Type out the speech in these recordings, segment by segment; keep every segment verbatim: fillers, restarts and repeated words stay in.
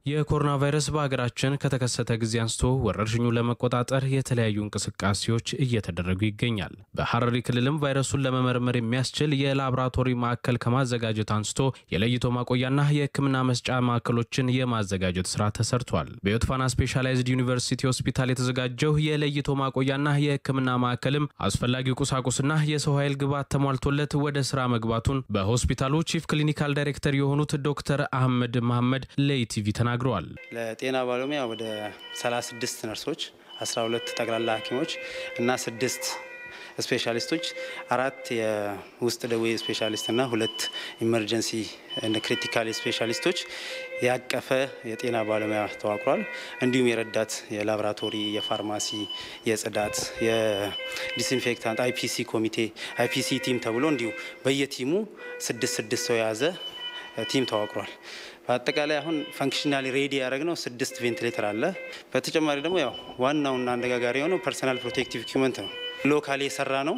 የኮሮና ቫይረስ በአገራችን ከተከሰተ ጊዜ አንስቶ ወረርሽኙን ለመቆጣጠር የተለያዩ እንቅስቃሴዎች እየተደረጉ ይገኛል። በሐረሪ ክልልም ቫይረሱን ለመመርመር የሚያስችል የላብራቶሪ ማዕከል ከማዘጋጀት አንስቶ የለይቶ ማቆያና የሕክምና መስጫ ማዕከሎችን የማዘጋጀት ስራ ተሰርቷል። በዮትፋና ስፔሻላይዝድ ዩኒቨርሲቲ ሆስፒታል የተዘጋጀው የለይቶ ማቆያና የሕክምና ማዕከልም አስፈላጊው ቁሳቁስና የሰው ኃይል ግብዓት ተሟልቶለት ወደ ስራ መግባቱን በሆስፒታሉ ቺፍ ክሊኒካል ዳይሬክተር የሆኑት ዶክተር አህመድ መሐመድ ለኢቲቪ ተናግረዋል። ለጤና ባለሙያ ወደ ሰላሳ ስድስት ነርሶች፣ አስራ ሁለት ጠቅላላ ሐኪሞች እና ስድስት ስፔሻሊስቶች፣ አራት የውስጥ ደዌ ስፔሻሊስት እና ሁለት ኢመርጀንሲ እና ክሪቲካል ስፔሻሊስቶች ያቀፈ የጤና ባለሙያ ተዋቅሯል። እንዲሁም የረዳት የላብራቶሪ፣ የፋርማሲ፣ የጽዳት፣ የዲስኢንፌክታንት አይፒሲ ኮሚቴ አይፒሲ ቲም ተብሎ እንዲሁ በየቲሙ ስድስት ስድስት ሰው የያዘ ቲም ተዋቅሯል። በአጠቃላይ አሁን ፈንክሽናሊ ሬዲ ያደረግነው ስድስት ቬንቲሌተር አለ። በተጨማሪ ደግሞ ያው ዋናውና አነጋጋሪ የሆነው ፐርሰናል ፕሮቴክቲቭ ኢኩዊፕመንት ነው። ሎካሊ የሰራ ነው።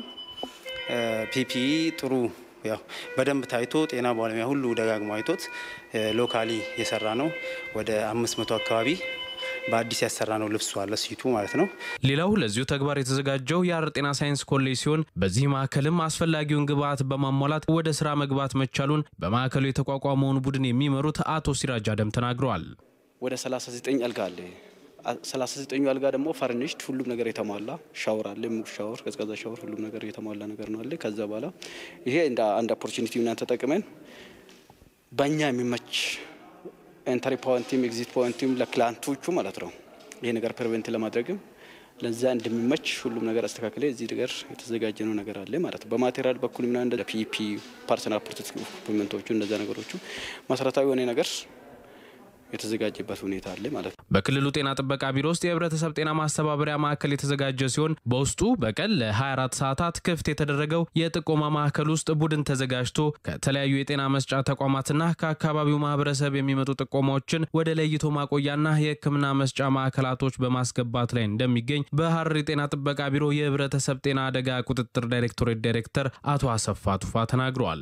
ፒፒኢ ጥሩ ያው በደንብ ታይቶ ጤና ባለሙያ ሁሉ ደጋግሞ አይቶት ሎካሊ የሰራ ነው። ወደ አምስት መቶ አካባቢ በአዲስ ያሰራ ነው ልብሱ አለ ሲቱ ማለት ነው። ሌላው ለዚሁ ተግባር የተዘጋጀው የሐረር ጤና ሳይንስ ኮሌጅ ሲሆን በዚህ ማዕከልም አስፈላጊውን ግብዓት በማሟላት ወደ ስራ መግባት መቻሉን በማዕከሉ የተቋቋመውን ቡድን የሚመሩት አቶ ሲራጅ አደም ተናግረዋል። ወደ ሰላሳ ዘጠኝ አልጋ አለ። ሰላሳ ዘጠኝ አልጋ ደግሞ ፈርኒሽድ ሁሉም ነገር የተሟላ ሻወር አለ፣ ሙቅ ሻወር፣ ቀዝቃዛ ሻወር፣ ሁሉም ነገር የተሟላ ነገር ነው አለ። ከዛ በኋላ ይሄ እንደ አንድ ኦፖርቹኒቲ እናንተ ተጠቅመን በእኛ የሚመች ኤንትሪ ፖይንትም ኤግዚት ፖይንትም ለክላንቶቹ ማለት ነው ይሄ ነገር ፕሪቨንት ለማድረግም ለዛ እንደሚመች ሁሉም ነገር አስተካክለ እዚህ ነገር የተዘጋጀነው ነገር አለ ማለት ነው። በማቴሪያል በኩል ምና እንደ ፒፒ ፐርሰናል ፕሮቴክቲቭ ኢኩዊፕመንቶቹ እንደዛ ነገሮቹ መሰረታዊ የሆነ ነገር የተዘጋጀበት ሁኔታ አለ ማለት ነው። በክልሉ ጤና ጥበቃ ቢሮ ውስጥ የህብረተሰብ ጤና ማስተባበሪያ ማዕከል የተዘጋጀ ሲሆን በውስጡ በቀን ለ24 ሰዓታት ክፍት የተደረገው የጥቆማ ማዕከል ውስጥ ቡድን ተዘጋጅቶ ከተለያዩ የጤና መስጫ ተቋማትና ከአካባቢው ማህበረሰብ የሚመጡ ጥቆማዎችን ወደ ለይቶ ማቆያና የሕክምና መስጫ ማዕከላቶች በማስገባት ላይ እንደሚገኝ በሐረሪ ጤና ጥበቃ ቢሮ የህብረተሰብ ጤና አደጋ ቁጥጥር ዳይሬክቶሬት ዳይሬክተር አቶ አሰፋ ቱፋ ተናግረዋል።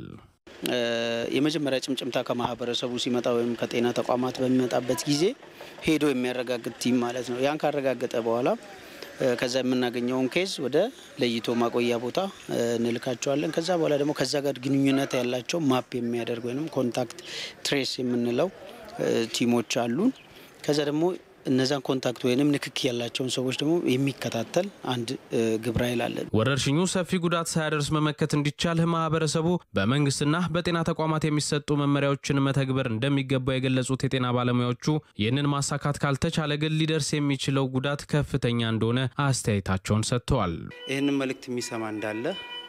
የመጀመሪያ ጭምጭምታ ከማህበረሰቡ ሲመጣ ወይም ከጤና ተቋማት በሚመጣበት ጊዜ ሄዶ የሚያረጋግጥ ቲም ማለት ነው። ያን ካረጋገጠ በኋላ ከዛ የምናገኘውን ኬዝ ወደ ለይቶ ማቆያ ቦታ እንልካቸዋለን። ከዛ በኋላ ደግሞ ከዛ ጋር ግንኙነት ያላቸው ማፕ የሚያደርግ ወይንም ኮንታክት ትሬስ የምንለው ቲሞች አሉን። ከዛ ደግሞ እነዛን ኮንታክት ወይንም ንክክ ያላቸውን ሰዎች ደግሞ የሚከታተል አንድ ግብረ ኃይል አለ። ወረርሽኙ ሰፊ ጉዳት ሳያደርስ መመከት እንዲቻል ማህበረሰቡ በመንግስትና በጤና ተቋማት የሚሰጡ መመሪያዎችን መተግበር እንደሚገባ የገለጹት የጤና ባለሙያዎቹ ይህንን ማሳካት ካልተቻለ ግን ሊደርስ የሚችለው ጉዳት ከፍተኛ እንደሆነ አስተያየታቸውን ሰጥተዋል። ይህንን መልእክት የሚሰማ እንዳለ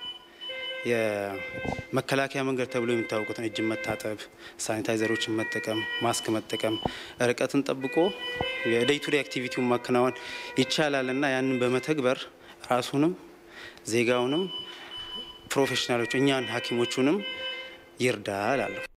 የመከላከያ መንገድ ተብሎ የሚታወቁትን እጅ መታጠብ፣ ሳኒታይዘሮችን መጠቀም፣ ማስክ መጠቀም፣ ርቀትን ጠብቆ የዴይ ቱ ዴይ አክቲቪቲውን ማከናወን ይቻላልና ያንን በመተግበር ራሱንም ዜጋውንም ፕሮፌሽናሎች እኛን ሐኪሞቹንም ይርዳል አለ።